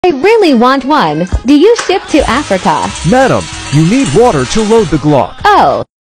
I really want one. Do you ship to Africa? Madam, you need water to load the Glock. Oh.